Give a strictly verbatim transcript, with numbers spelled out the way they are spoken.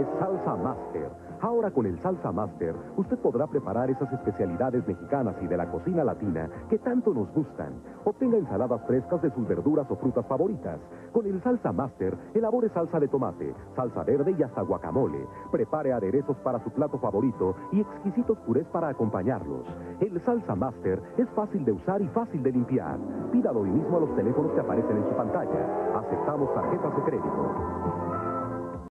es Salsa Master. Ahora con el Salsa Master, usted podrá preparar esas especialidades mexicanas y de la cocina latina que tanto nos gustan. Obtenga ensaladas frescas de sus verduras o frutas favoritas. Con el Salsa Master, elabore salsa de tomate, salsa verde y hasta guacamole. Prepare aderezos para su plato favorito y exquisitos purés para acompañarlos. El Salsa Master es fácil de usar y fácil de limpiar. Pídalo hoy mismo a los teléfonos que aparecen en su pantalla. Aceptamos tarjetas de crédito.